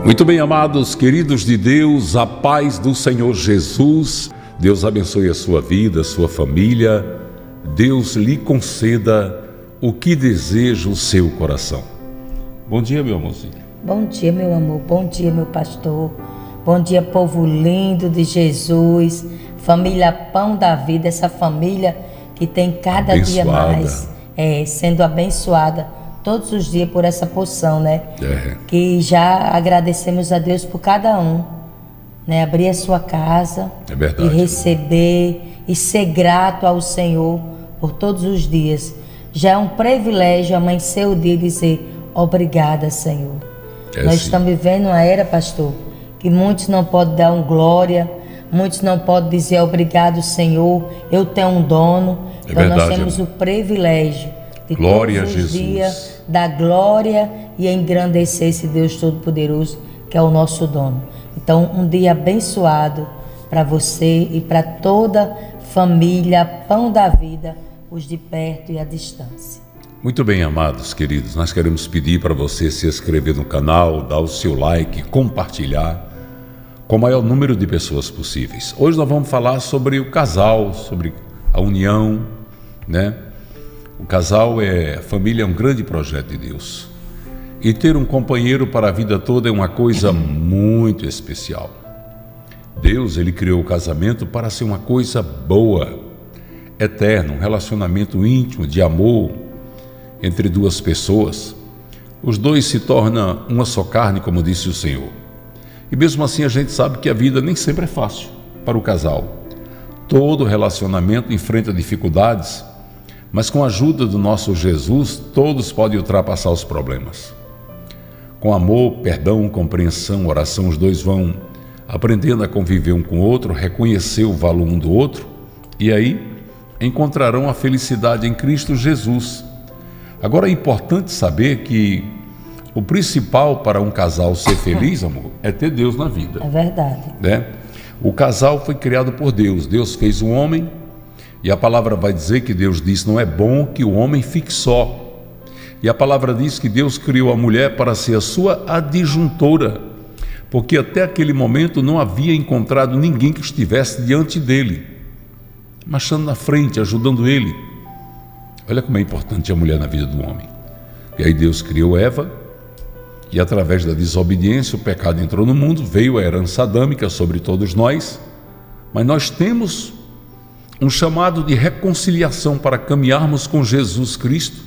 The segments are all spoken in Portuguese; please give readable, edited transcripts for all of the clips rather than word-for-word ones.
Muito bem, amados, queridos de Deus, a paz do Senhor Jesus. Deus abençoe a sua vida, a sua família. Deus lhe conceda o que deseja o seu coração. Bom dia, meu amorzinho. Bom dia, meu amor. Bom dia, meu pastor. Bom dia, povo lindo de Jesus. Família Pão da Vida, essa família que tem cada dia mais sendo abençoada todos os dias por essa porção, né? Que já agradecemos a Deus por cada um, né? Abrir a sua casa e receber e ser grato ao Senhor por todos os dias. Já é um privilégio amanhecer o dia e dizer obrigada, Senhor. Nós estamos vivendo uma era, pastor, que muitos não podem dar um glória, muitos não podem dizer obrigado, Senhor, eu tenho um dono. Então nós temos o privilégio de glória todos a os Jesus. dias dar glória e engrandecer esse Deus Todo-Poderoso que é o nosso dono. Então, um dia abençoado para você e para toda família Pão da Vida, os de perto e à distância. Muito bem, amados, queridos, nós queremos pedir para você se inscrever no canal, dar o seu like, compartilhar com o maior número de pessoas possíveis. Hoje nós vamos falar sobre o casal, sobre a união, né? O casal a família é um grande projeto de Deus. E ter um companheiro para a vida toda é uma coisa muito especial. Deus, Ele criou o casamento para ser uma coisa boa, eterna, um relacionamento íntimo, de amor entre duas pessoas. Os dois se tornam uma só carne, como disse o Senhor. E mesmo assim a gente sabe que a vida nem sempre é fácil para o casal. Todo relacionamento enfrenta dificuldades, mas com a ajuda do nosso Jesus, todos podem ultrapassar os problemas. Com amor, perdão, compreensão, oração, os dois vão aprendendo a conviver um com o outro, reconhecer o valor um do outro, e aí encontrarão a felicidade em Cristo Jesus. Agora é importante saber que o principal para um casal ser feliz, amor, é ter Deus na vida. É verdade. Né? O casal foi criado por Deus. Deus fez um homem. E a palavra vai dizer que Deus disse, não é bom que o homem fique só. E a palavra diz que Deus criou a mulher para ser a sua adjuntora, porque até aquele momento não havia encontrado ninguém que estivesse diante dele, marchando na frente, ajudando ele. Olha como é importante a mulher na vida do homem. E aí Deus criou Eva, e através da desobediência o pecado entrou no mundo, veio a herança adâmica sobre todos nós, mas nós temos um chamado de reconciliação para caminharmos com Jesus Cristo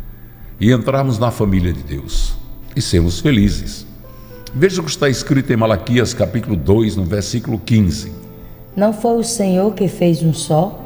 e entrarmos na família de Deus e sermos felizes. Veja o que está escrito em Malaquias capítulo 2, no versículo 15. Não foi o Senhor que fez um só?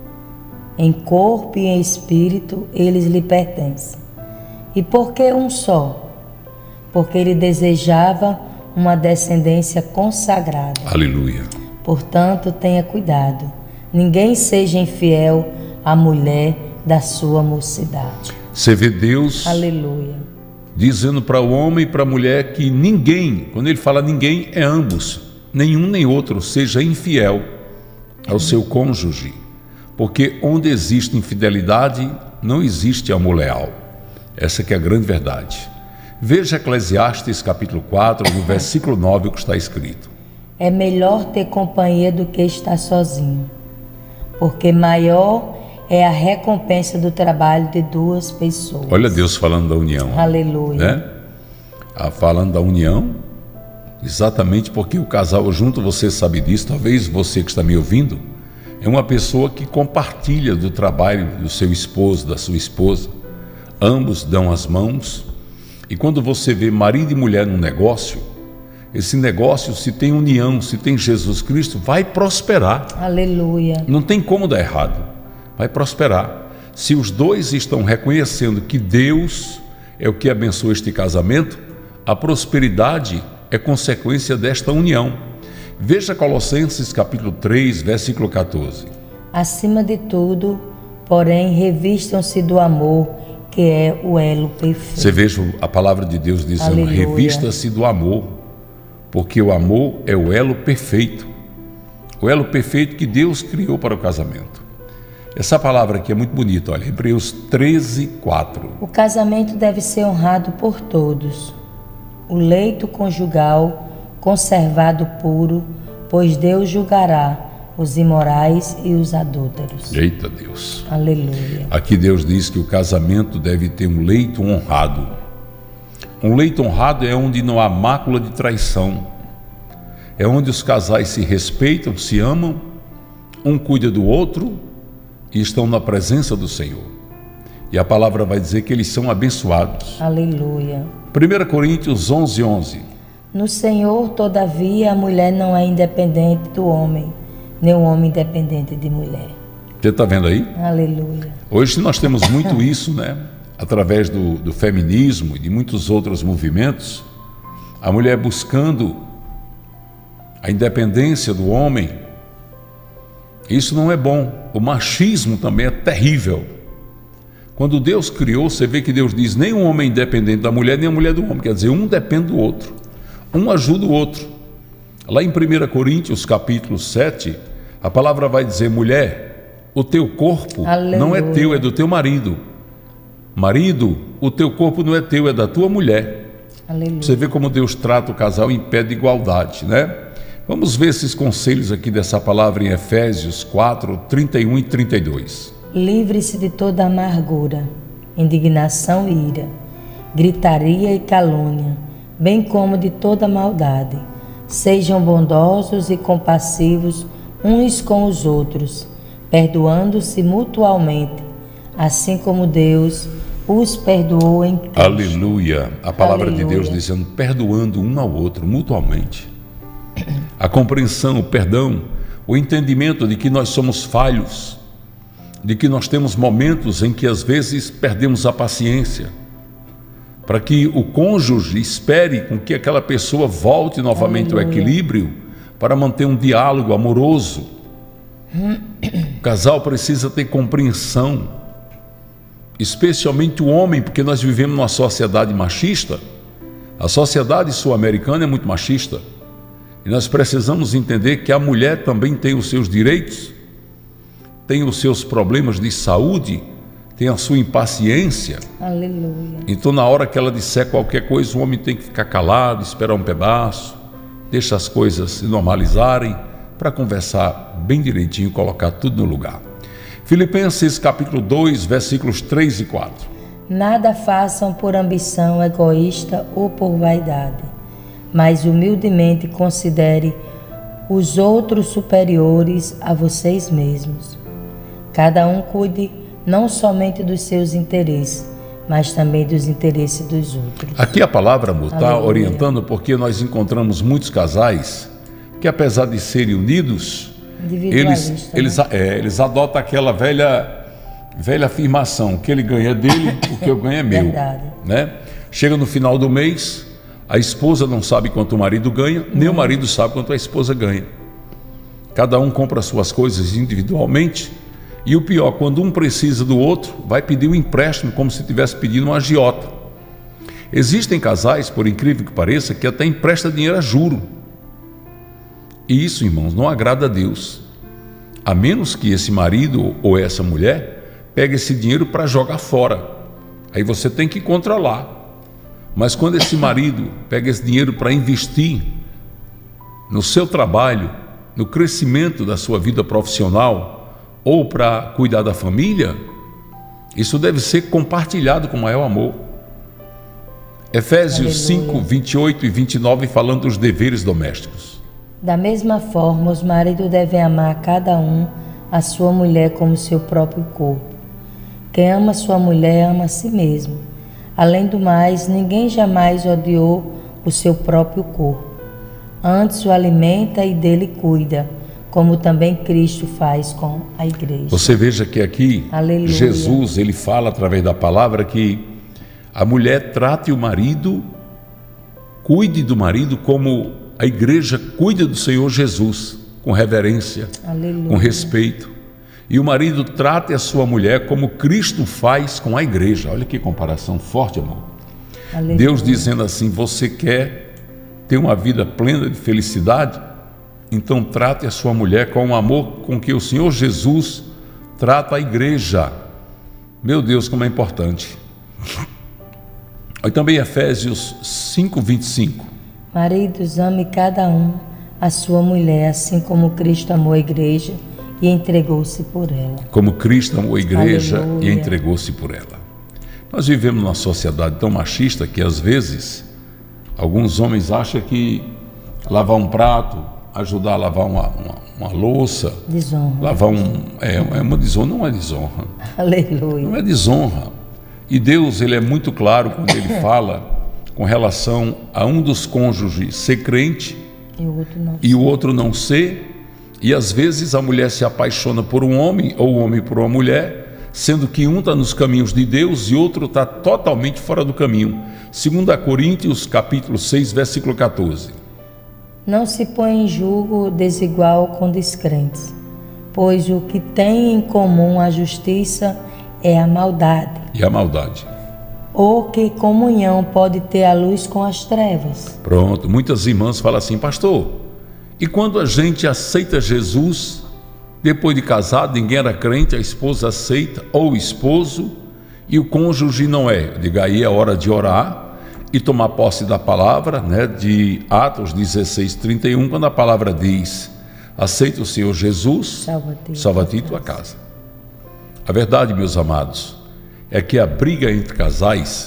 Em corpo e em espírito eles lhe pertencem. E por que um só? Porque ele desejava uma descendência consagrada. Aleluia. Portanto, tenha cuidado. Ninguém seja infiel à mulher da sua mocidade. Você vê Deus, aleluia, dizendo para o homem e para a mulher que ninguém, quando ele fala ninguém, é ambos, nenhum nem outro, seja infiel ao seu cônjuge. Porque onde existe infidelidade, não existe amor leal. Essa que é a grande verdade. Veja Eclesiastes capítulo 4, no versículo 9, o que está escrito. É melhor ter companhia do que estar sozinho, porque maior é a recompensa do trabalho de duas pessoas. Olha Deus falando da união. Aleluia. Né? Falando da união, exatamente porque o casal junto, você sabe disso, talvez você que está me ouvindo, é uma pessoa que compartilha do trabalho do seu esposo, da sua esposa. Ambos dão as mãos, e quando você vê marido e mulher num negócio, esse negócio, se tem união, se tem Jesus Cristo, vai prosperar. Aleluia. Não tem como dar errado. Vai prosperar. Se os dois estão reconhecendo que Deus é o que abençoa este casamento, a prosperidade é consequência desta união. Veja Colossenses capítulo 3, versículo 14. Acima de tudo, porém, revistam-se do amor, que é o elo perfeito. Você veja a palavra de Deus dizendo, aleluia, revista-se do amor, porque o amor é o elo perfeito. O elo perfeito que Deus criou para o casamento. Essa palavra aqui é muito bonita, olha, Hebreus 13, 4. O casamento deve ser honrado por todos, o leito conjugal conservado puro, pois Deus julgará os imorais e os adúlteros. Eita Deus. Aleluia. Aqui Deus diz que o casamento deve ter um leito honrado. Um leito honrado é onde não há mácula de traição. É onde os casais se respeitam, se amam, um cuida do outro e estão na presença do Senhor. E a palavra vai dizer que eles são abençoados. Aleluia. 1 Coríntios 11:11. No Senhor, todavia, a mulher não é independente do homem, nem o homem independente de mulher. Você está vendo aí? Aleluia. Hoje nós temos muito isso, né? Através do feminismo e de muitos outros movimentos, a mulher buscando a independência do homem. Isso não é bom. O machismo também é terrível. Quando Deus criou, você vê que Deus diz: nem um homem independente da mulher, nem a mulher do homem. Quer dizer, um depende do outro. Um ajuda o outro. Lá em 1 Coríntios, capítulo 7, a palavra vai dizer: mulher, o teu corpo Aleluia. Não é teu, é do teu marido. Marido, o teu corpo não é teu, é da tua mulher. Aleluia. Você vê como Deus trata o casal em pé de igualdade, né? Vamos ver esses conselhos aqui dessa palavra em Efésios 4, 31 e 32. Livre-se de toda amargura, indignação e ira, gritaria e calúnia, bem como de toda maldade. Sejam bondosos e compassivos uns com os outros, perdoando-se mutualmente, assim como Deus os perdoou em Cristo. Aleluia. A palavra Aleluia. de Deus dizendo: perdoando um ao outro mutualmente. A compreensão, o perdão, o entendimento de que nós somos falhos, de que nós temos momentos em que às vezes perdemos a paciência, para que o cônjuge espere com que aquela pessoa volte novamente ao equilíbrio, para manter um diálogo amoroso. O casal precisa ter compreensão, especialmente o homem, porque nós vivemos numa sociedade machista. A sociedade sul-americana é muito machista. E nós precisamos entender que a mulher também tem os seus direitos, tem os seus problemas de saúde, tem a sua impaciência. Aleluia. Então, na hora que ela disser qualquer coisa, o homem tem que ficar calado, esperar um pedaço, deixa as coisas se normalizarem, para conversar bem direitinho, colocar tudo no lugar. Filipenses capítulo 2, versículos 3 e 4. Nada façam por ambição egoísta ou por vaidade, mas humildemente considere os outros superiores a vocês mesmos. Cada um cuide não somente dos seus interesses, mas também dos interesses dos outros. Aqui a palavra está orientando, porque nós encontramos muitos casais que, apesar de serem unidos, eles adotam aquela velha afirmação: o que ele ganha é dele, o que eu ganho é meu. Verdade. Né? Chega no final do mês, a esposa não sabe quanto o marido ganha, nem o marido sabe quanto a esposa ganha. Cada um compra suas coisas individualmente, e o pior, quando um precisa do outro, vai pedir um empréstimo como se estivesse pedindo um agiota. Existem casais, por incrível que pareça, que até empresta dinheiro a juro. E isso, irmãos, não agrada a Deus, a menos que esse marido ou essa mulher pegue esse dinheiro para jogar fora. Aí você tem que controlar. Mas quando esse marido pega esse dinheiro para investir no seu trabalho, no crescimento da sua vida profissional, ou para cuidar da família, isso deve ser compartilhado com maior amor. Efésios 5, 28 e 29, falando dos deveres domésticos. Da mesma forma, os maridos devem amar cada um a sua mulher como seu próprio corpo. Quem ama sua mulher ama a si mesmo. Além do mais, ninguém jamais odiou o seu próprio corpo. Antes o alimenta e dele cuida, como também Cristo faz com a igreja. Você veja que aqui, Aleluia. Jesus, ele fala através da palavra que a mulher trate o marido, cuide do marido como a igreja cuida do Senhor Jesus, com reverência, Aleluia. com respeito. E o marido trate a sua mulher como Cristo faz com a igreja. Olha que comparação forte, amor. Aleluia. Deus dizendo assim: você quer ter uma vida plena de felicidade? Então trate a sua mulher com o amor com que o Senhor Jesus trata a igreja. Meu Deus, como é importante. Aí também Efésios 5:25. Maridos, ame cada um a sua mulher, assim como Cristo amou a igreja e entregou-se por ela. Como Cristo amou a igreja Aleluia. e entregou-se por ela. Nós vivemos numa sociedade tão machista que às vezes alguns homens acham que lavar um prato, ajudar a lavar uma louça, Desonra. lavar é uma desonra, não é desonra. Aleluia. Não é desonra. E Deus, ele é muito claro quando ele fala com relação a um dos cônjuges ser crente e o outro não ser. E às vezes a mulher se apaixona por um homem ou o homem por uma mulher, sendo que um está nos caminhos de Deus e outro está totalmente fora do caminho. 2 Coríntios capítulo 6, versículo 14. Não se põe em julgo desigual com descrentes, pois o que tem em comum a justiça é a maldade. E a maldade. Ou que comunhão pode ter a luz com as trevas? Pronto, muitas irmãs falam assim, pastor, e quando a gente aceita Jesus, depois de casado, ninguém era crente, a esposa aceita, ou o esposo, e o cônjuge não é. Eu digo, aí é hora de orar e tomar posse da palavra, né, de Atos 16:31, quando a palavra diz, aceita o Senhor Jesus, salva-te e tua casa. A verdade, meus amados, é que a briga entre casais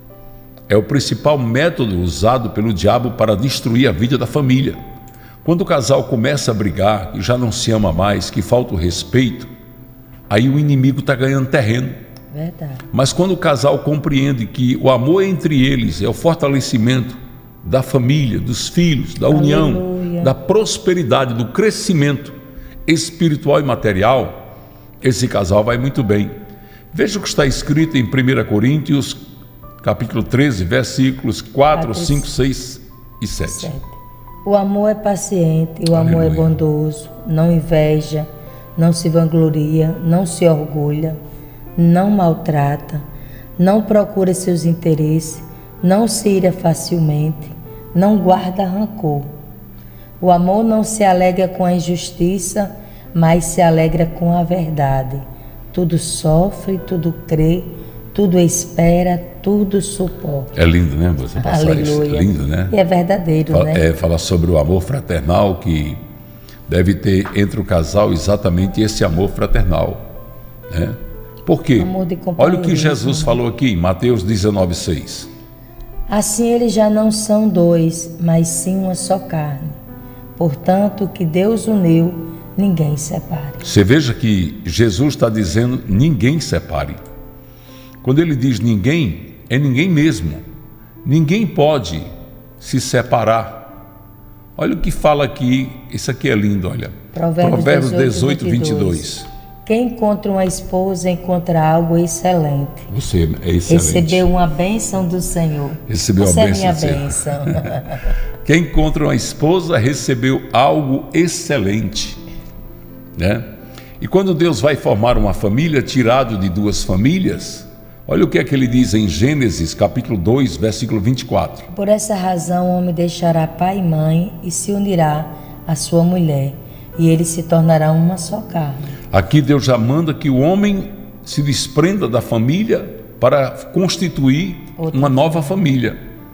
é o principal método usado pelo diabo para destruir a vida da família. Quando o casal começa a brigar, que já não se ama mais, que falta o respeito, aí o inimigo está ganhando terreno. Verdade. Mas quando o casal compreende que o amor entre eles é o fortalecimento da família, dos filhos, da união, Aleluia. da prosperidade, do crescimento espiritual e material, esse casal vai muito bem. Veja o que está escrito em 1 Coríntios, capítulo 13, versículos 4, 5, 6 e 7. O amor é paciente, o amor é bondoso, não inveja, não se vangloria, não se orgulha, não maltrata, não procura seus interesses, não se ira facilmente, não guarda rancor. O amor não se alegra com a injustiça, mas se alegra com a verdade. Tudo sofre, tudo crê, tudo espera, tudo suporta. É lindo, né? Você passar isso. É lindo, né? E é verdadeiro, né? Falar sobre o amor fraternal que deve ter entre o casal exatamente esse amor fraternal, né? Por quê? Olha o que Jesus falou aqui em Mateus 19:6. Assim eles já não são dois, mas sim uma só carne. Portanto, o que Deus uniu, ninguém separe. Você veja que Jesus está dizendo ninguém separe. Quando ele diz ninguém, é ninguém mesmo. Ninguém pode se separar. Olha o que fala aqui, isso aqui é lindo, olha. Provérbios 18:22. Quem encontra uma esposa encontra algo excelente. Você é excelente. Recebeu uma bênção do Senhor. Recebeu Você a bênção é minha bênção. Quem encontra uma esposa recebeu algo excelente, né? E quando Deus vai formar uma família, tirado de duas famílias, olha o que é que ele diz em Gênesis, capítulo 2, versículo 24. Por essa razão, o homem deixará pai e mãe e se unirá à sua mulher, e eles se tornarão uma só carne. Aqui Deus já manda que o homem se desprenda da família para constituir uma nova família,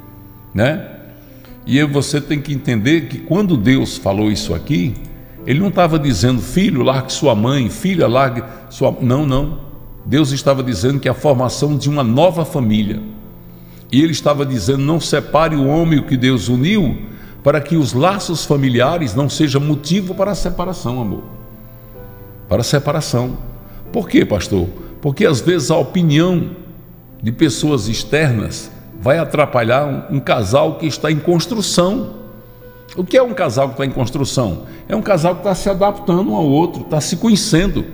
né? E você tem que entender que quando Deus falou isso aqui, ele não estava dizendo, filho, largue sua mãe, filha, largue sua... Não. Deus estava dizendo que a formação de uma nova família. E ele estava dizendo, não separe o homem o que Deus uniu, para que os laços familiares não sejam motivo para a separação, amor. Para a separação. Por quê, pastor? Porque às vezes a opinião de pessoas externas vai atrapalhar um casal que está em construção. O que é um casal que está em construção? É um casal que está se adaptando um ao outro, está se conhecendo.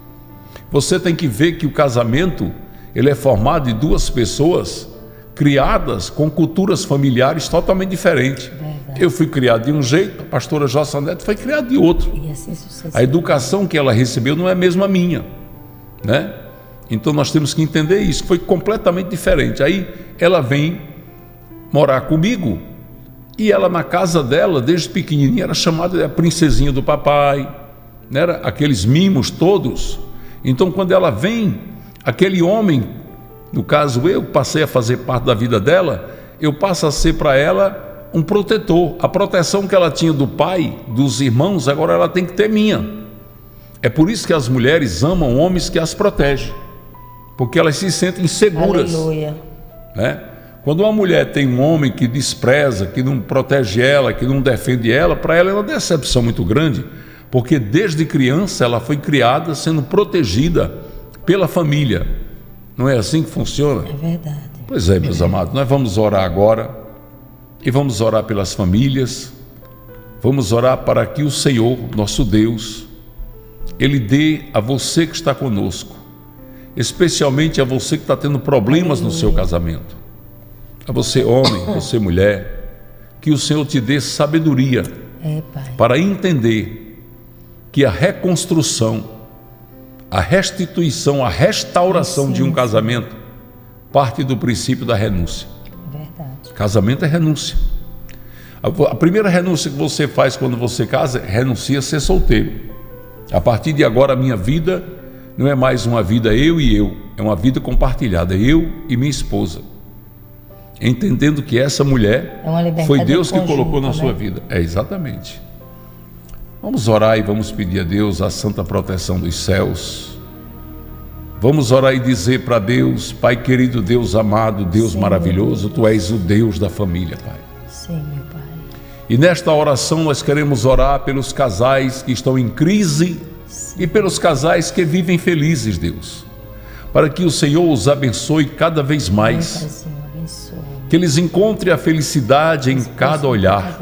Você tem que ver que o casamento, ele é formado de duas pessoas criadas com culturas familiares totalmente diferentes. Verdade. Eu fui criado de um jeito, a pastora Jossa Neto foi criada de outro. E assim sucessivamente. A educação que ela recebeu não é a mesma minha, né? Então nós temos que entender isso, foi completamente diferente. Aí ela vem morar comigo e ela na casa dela, desde pequenininha, era chamada de a princesinha do papai, né? Era aqueles mimos todos. Então quando ela vem, aquele homem no caso eu passei a fazer parte da vida dela, eu passo a ser para ela um protetor. A proteção que ela tinha do pai, dos irmãos, agora ela tem que ter minha. É por isso que as mulheres amam homens que as protegem, porque elas se sentem seguras. Aleluia. Né? Quando uma mulher tem um homem que despreza, que não protege ela, que não defende ela, para ela é uma decepção muito grande, porque desde criança ela foi criada sendo protegida pela família. Não é assim que funciona? É verdade. Pois é, meus amados, nós vamos orar agora e vamos orar pelas famílias, vamos orar para que o Senhor, nosso Deus, Ele dê a você que está conosco, especialmente a você que está tendo problemas no seu casamento, a você homem, você mulher, que o Senhor te dê sabedoria para entender que a reconstrução, a restituição, a restauração de um casamento parte do princípio da renúncia. Verdade. Casamento é renúncia. A primeira renúncia que você faz quando você casa, renuncia a ser solteiro. A partir de agora a minha vida não é mais uma vida eu e eu, é uma vida compartilhada, eu e minha esposa. Entendendo que essa mulher foi Deus que colocou na sua vida. É, exatamente. Vamos orar e vamos pedir a Deus a santa proteção dos céus. Vamos orar e dizer para Deus: Pai querido, Deus amado, Deus Sim, maravilhoso, Tu és o Deus da família, Pai. Sim, meu Pai. E nesta oração nós queremos orar pelos casais que estão em crise Sim. e pelos casais que vivem felizes, Deus. Para que o Senhor os abençoe cada vez mais. Pai, Senhor, abençoe. Que eles encontrem a felicidade em cada olhar.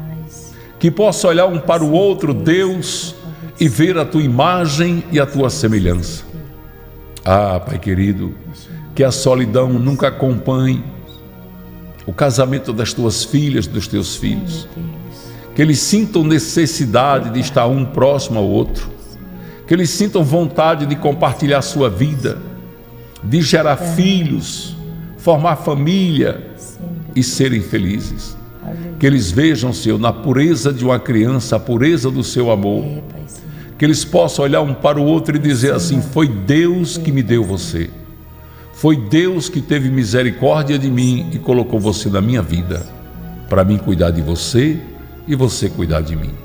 Que possa olhar um para o outro, Deus, e ver a Tua imagem e a Tua semelhança. Ah, Pai querido, que a solidão nunca acompanhe o casamento das Tuas filhas, dos Teus filhos. Que eles sintam necessidade de estar um próximo ao outro. Que eles sintam vontade de compartilhar sua vida, de gerar filhos, formar família e serem felizes. Que eles vejam, Senhor, na pureza de uma criança, a pureza do seu amor. Que eles possam olhar um para o outro e dizer assim: foi Deus que me deu você. Foi Deus que teve misericórdia de mim e colocou você na minha vida, para mim cuidar de você e você cuidar de mim.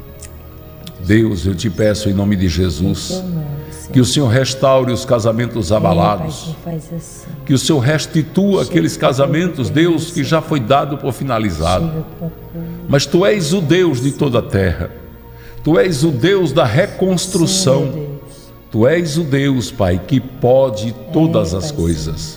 Deus, eu te peço em nome de Jesus, que o Senhor restaure os casamentos abalados, que o Senhor restitua aqueles casamentos, Deus, que já foi dado por finalizado. Mas Tu és o Deus de toda a terra, Tu és o Deus da reconstrução, Tu és o Deus, Pai, que pode todas as coisas.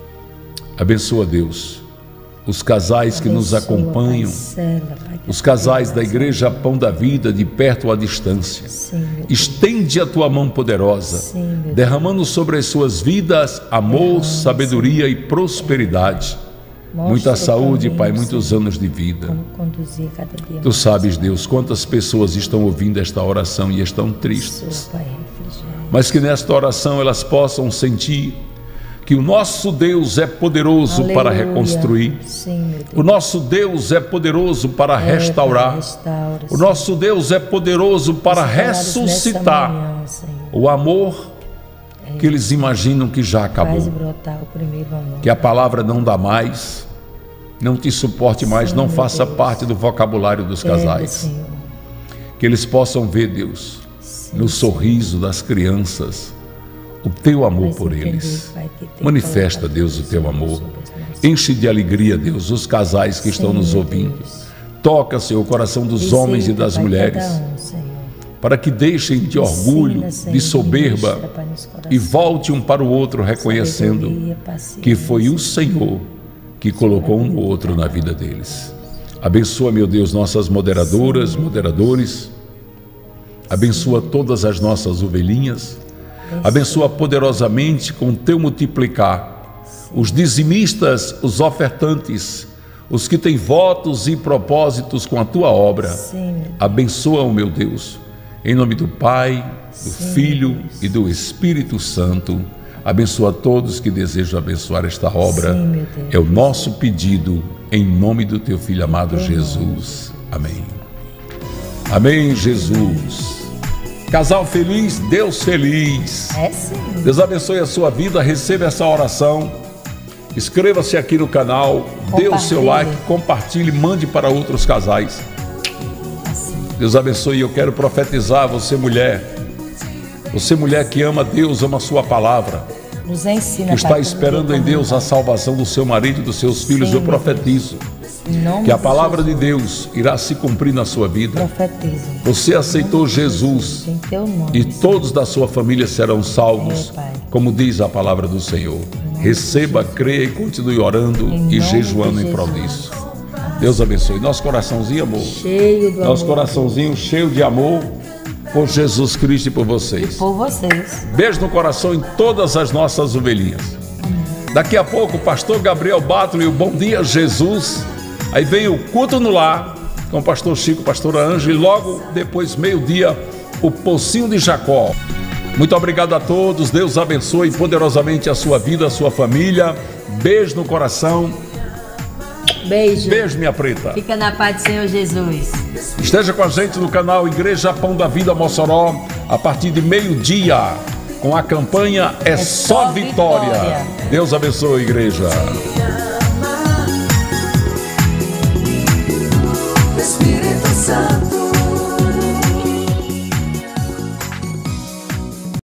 Abençoa, Deus, os casais que nos acompanham, os casais da Igreja Pão da Vida, de perto ou à distância. Estende a Tua mão poderosa, derramando sobre as suas vidas amor, sabedoria e prosperidade. Muita saúde, Pai, muitos anos de vida. Tu sabes, Deus, quantas pessoas estão ouvindo esta oração e estão tristes, mas que nesta oração elas possam sentir que o nosso Deus é poderoso para reconstruir. O nosso Deus é poderoso para restaurar. O nosso Deus é poderoso para ressuscitar o amor que eles imaginam que já acabou. Que a palavra não dá mais, não te suporte mais, não faça parte do vocabulário dos casais. Que eles possam ver, Deus, no sorriso das crianças, o Teu amor por eles. Manifesta, Deus, o Teu amor. Enche de alegria, Deus, os casais que estão nos ouvindo. Toca, Senhor, o coração dos homens e das mulheres, para que deixem de orgulho, de soberba e volte um para o outro reconhecendo que foi o Senhor que colocou um no outro na vida deles. Abençoa, meu Deus, nossas moderadoras, moderadores. Abençoa todas as nossas ovelhinhas. Abençoa poderosamente com Teu multiplicar os dizimistas, os ofertantes, os que têm votos e propósitos com a Tua obra. Abençoa, meu Deus, em nome do Pai, do Filho e do Espírito Santo. Abençoa todos que desejam abençoar esta obra. É o nosso pedido, em nome do Teu Filho amado Jesus. Amém. Amém, Jesus. Casal feliz, Deus feliz. Deus abençoe a sua vida, receba essa oração Inscreva-se aqui no canal, dê o seu like, compartilhe, mande para outros casais. Deus abençoe. Eu quero profetizar você, mulher. Você, mulher que ama Deus, ama a sua palavra, nos ensina, que está esperando em Deus a salvação do seu marido e dos seus filhos. Sim, eu profetizo que a palavra de Deus irá se cumprir na sua vida. Profetizo. Você aceitou Jesus e todos da sua família serão salvos, como diz a palavra do Senhor. Receba, creia e continue orando e jejuando em prol disso. Deus abençoe. Nosso coraçãozinho, amor. Cheio do nosso amor. Coraçãozinho cheio de amor por Jesus Cristo e por vocês. E por vocês. Beijo no coração em todas as nossas ovelhinhas. Daqui a pouco, o pastor Gabriel Bátolo e o Bom Dia Jesus. Aí vem o Culto no Lar com o pastor Chico, pastora Ângela. E logo depois, meio-dia, o Pocinho de Jacó. Muito obrigado a todos. Deus abençoe poderosamente a sua vida, a sua família. Beijo no coração. Beijo. Beijo, minha preta. Fica na paz do Senhor Jesus. Esteja com a gente no canal Igreja Pão da Vida Mossoró a partir de meio-dia com a campanha É Só Vitória. Deus abençoe, igreja.